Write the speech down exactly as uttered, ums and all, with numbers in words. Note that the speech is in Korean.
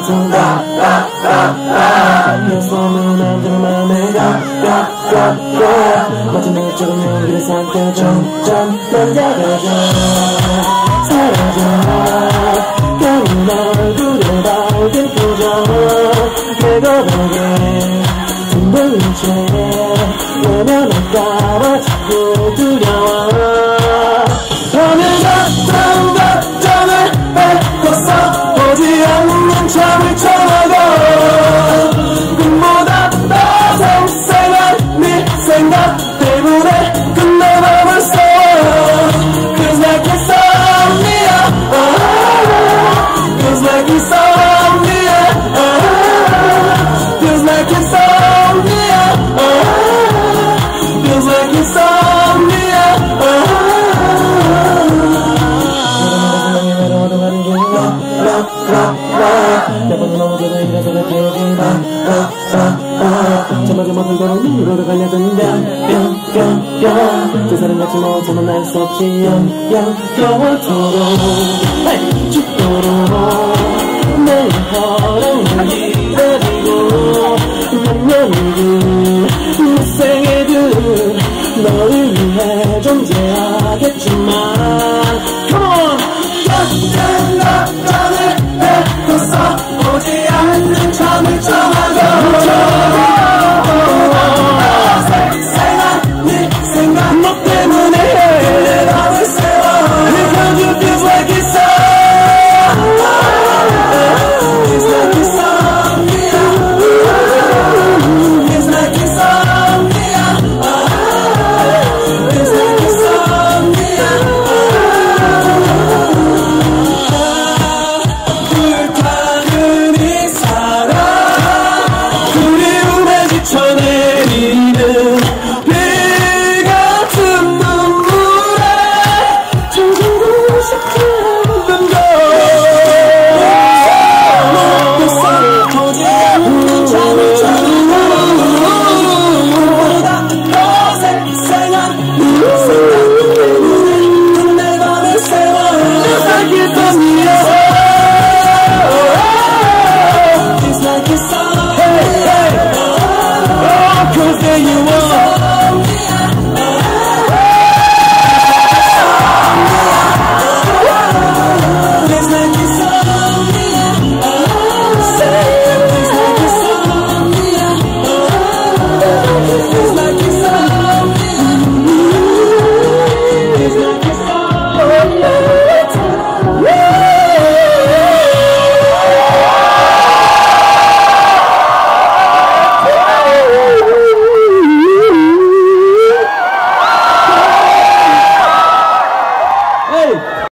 내 손은 남자의 맘에 가가가가 마치 너처럼 용기를 삼켜 점점 난 다가가 사라져 겨우 얼굴에 밝은 표정 내가 보게 둥근 채 외면할까봐 자꾸 두려워 어느덧 다음 걱정을 뺏고서 보지 않는 잠을 청하고 꿈보다 더 생생한 네 생각 때문에 끝내버렸어 Feels like insomnia Feels like insomnia Feels like insomnia Feels like insomnia 외로워도 가는 길 몇 번을 넘어져도 이래서 내 기억이 저마저마 대로 눈으로 갈려드는 뿅뿅뿅 두 사람 같이 못 만날 수 없지 영영영원토록 죽도록 내 허락을 기다리고 몇 년을